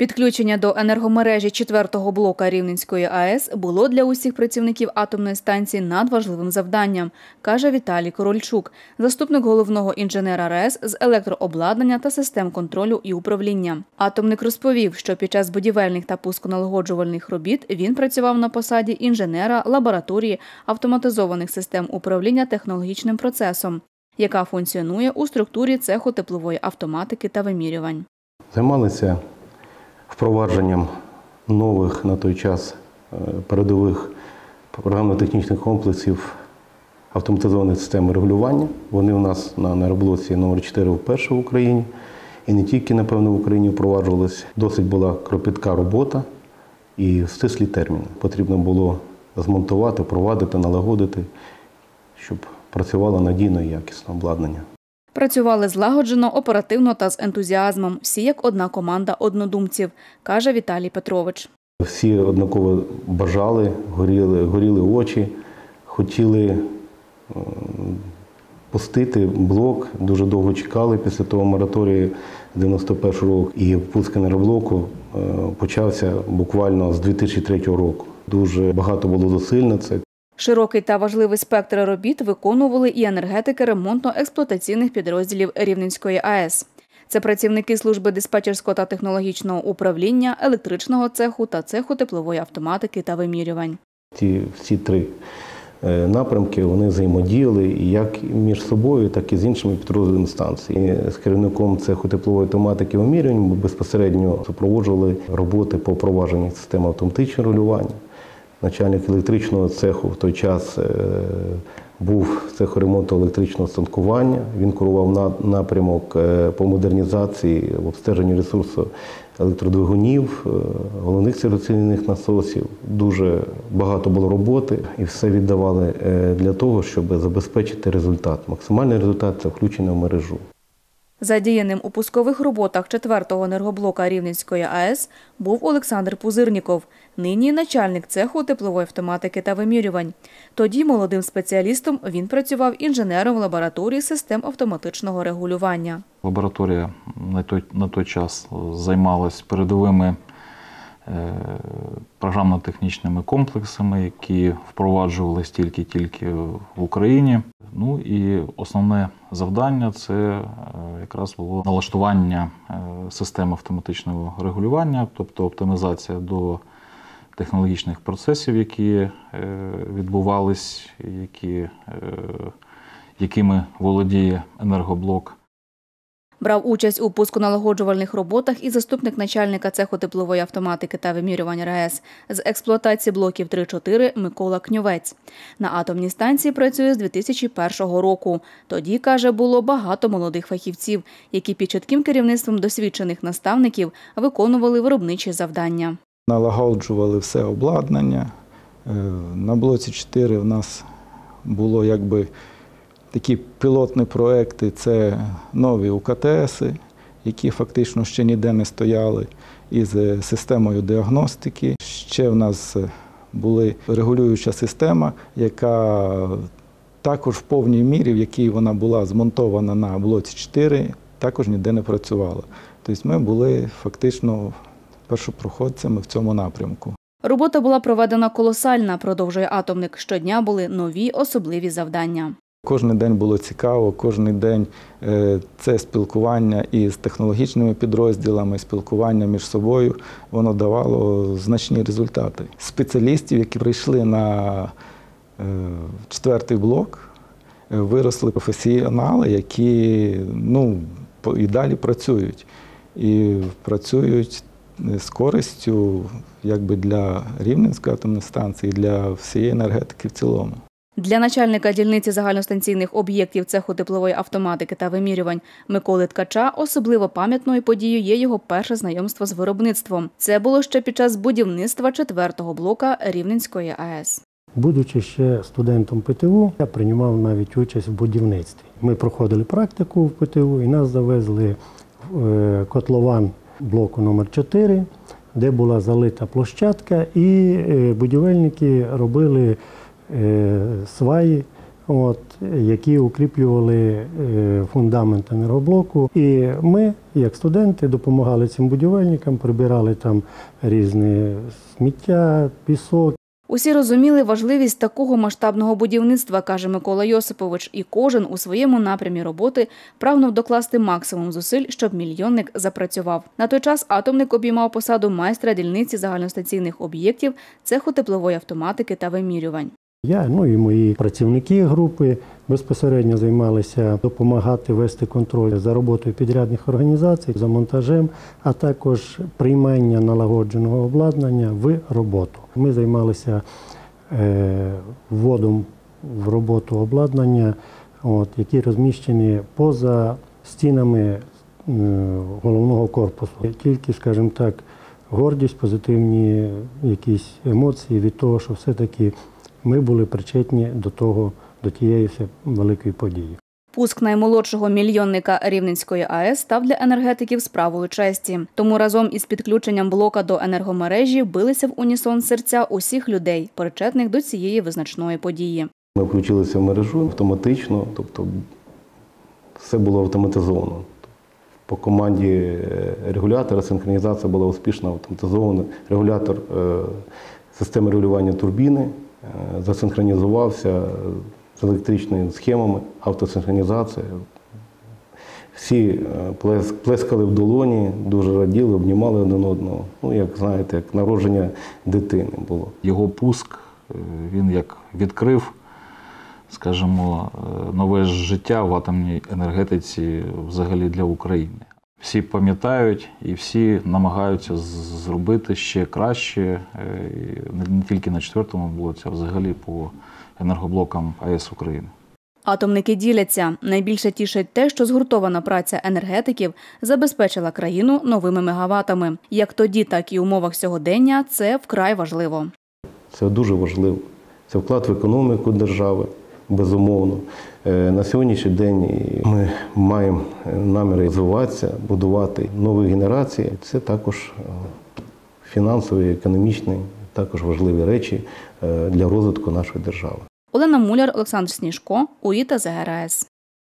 Підключення до енергомережі 4-го блока Рівненської АЕС було для усіх працівників атомної станції надважливим завданням, каже Віталій Корольчук, заступник головного інженера РАЕС з електрообладнання та систем контролю і управління. Атомник розповів, що під час будівельних та пусконалагоджувальних робіт він працював на посаді інженера лабораторії автоматизованих систем управління технологічним процесом, яка функціонує у структурі цеху теплової автоматики та вимірювань. Займалися впровадженням нових на той час передових програмно-технічних комплексів автоматизованих систем регулювання. Вони у нас на енергоблоці номер 4 вперше в Україні. І не тільки, напевно, в Україні впроваджувалися. Досить була кропітка робота і стислі терміни. Потрібно було змонтувати, впровадити, налагодити, щоб працювало надійно і якісно обладнання. Працювали злагоджено, оперативно та з ентузіазмом. Всі як одна команда однодумців, каже Віталій Петрович. Всі однаково бажали, горіли очі, хотіли пустити блок. Дуже довго чекали після того мораторію 91 року. І пуск енергоблоку почався буквально з 2003 року. Дуже багато було зусиль на це. Широкий та важливий спектр робіт виконували і енергетики ремонтно-експлуатаційних підрозділів Рівненської АЕС. Це працівники служби диспетчерського та технологічного управління, електричного цеху та цеху теплової автоматики та вимірювань. Всі три напрямки вони взаємодіяли як між собою, так і з іншими підрозділами станції. З керівником цеху теплової автоматики і вимірювань ми безпосередньо супроводжували роботи по впровадженню системи автоматичного регулювання. Начальник електричного цеху в той час був цеху ремонту електричного станкування. Він курував напрямок по модернізації, обстеженню ресурсу електродвигунів, головних циркуляційних насосів. Дуже багато було роботи і все віддавали для того, щоб забезпечити результат. Максимальний результат – це включення в мережу. Задіяним у пускових роботах 4-го енергоблока Рівненської АЕС був Олександр Пузирніков, нині начальник цеху теплової автоматики та вимірювань. Тоді молодим спеціалістом він працював інженером лабораторії систем автоматичного регулювання. Лабораторія на той час займалась передовими програмно-технічними комплексами, які впроваджувалися тільки в Україні. Ну і основне завдання – це якраз було налаштування системи автоматичного регулювання, тобто оптимізація до технологічних процесів, які відбувались, якими володіє енергоблок. Брав участь у пусконалагоджувальних роботах і заступник начальника цеху теплової автоматики та вимірювань РАЕС з експлуатації блоків 3-4 Микола Кньовець. На атомній станції працює з 2001 року. Тоді, каже, було багато молодих фахівців, які під чітким керівництвом досвідчених наставників виконували виробничі завдання. Налагоджували все обладнання. На блоці 4 у нас було такі пілотні проекти – це нові УКТСи, які фактично ще ніде не стояли, із системою діагностики. Ще в нас була регулююча система, яка також в повній мірі, в якій вона була змонтована на блоці 4, також ніде не працювала. Тобто ми були фактично першопроходцями в цьому напрямку. Робота була проведена колосальна, продовжує атомник. Щодня були нові особливі завдання. Кожен день було цікаво, кожен день це спілкування із технологічними підрозділами, спілкування між собою, воно давало значні результати. Спеціалістів, які прийшли на 4-й блок, виросли професіонали, які і далі працюють. І працюють з користю для Рівненської атомної станції, для всієї енергетики в цілому. Для начальника дільниці загальностанційних об'єктів цеху теплової автоматики та вимірювань Миколи Ткача особливо пам'ятною подією є його перше знайомство з виробництвом. Це було ще під час будівництва 4-го блока Рівненської АЕС. Будучи ще студентом ПТУ, я приймав навіть участь в будівництві. Ми проходили практику в ПТУ і нас завезли в котлован блоку номер 4, де була залита площадка, і будівельники робили сваї які укріплювали фундамент енергоблоку. І ми, як студенти, допомагали цим будівельникам, прибирали там різне сміття, пісок. Усі розуміли важливість такого масштабного будівництва, каже Микола Йосипович, і кожен у своєму напрямі роботи прагнув докласти максимум зусиль, щоб мільйонник запрацював. На той час атомник обіймав посаду майстра дільниці загальностаційних об'єктів, цеху теплової автоматики та вимірювань. Я, і мої працівники групи безпосередньо займалися допомагати вести контроль за роботою підрядних організацій, за монтажем, а також приймання налагодженого обладнання в роботу. Ми займалися вводом в роботу обладнання, які розміщені поза стінами головного корпусу. Тільки, скажімо так, гордість, позитивні якісь емоції від того, що все-таки ми були причетні до тієї великої події. Пуск наймолодшого мільйонника Рівненської АЕС став для енергетиків справою честі. Тому разом із підключенням блока до енергомережі билися в унісон серця усіх людей, причетних до цієї визначної події. Ми включилися в мережу автоматично, тобто все було автоматизовано. По команді регулятора синхронізація була успішно автоматизована. Регулятор системи регулювання турбіни засинхронізувався з електричними схемами, автосинхронізація. Всі плескали в долоні, дуже раділи, обнімали один одного. Як знаєте, як народження дитини було. Його пуск, він як відкрив, скажімо, нове життя в атомній енергетиці взагалі для України. Всі пам'ятають і всі намагаються зробити ще краще, не тільки на 4-му блоці, а взагалі по енергоблокам АЕС України. Атомники діляться. Найбільше тішить те, що згуртована праця енергетиків забезпечила країну новими мегаватами. Як тоді, так і в умовах сьогодення це вкрай важливо. Це дуже важливо. Це вклад в економіку держави, безумовно. На сьогоднішній день ми маємо наміри розвиватися, будувати нові генерації. Це також фінансові, економічні, також важливі речі для розвитку нашої держави. Олена Муляр, Олександр Сніжко, УІТА ЗГРАЕС.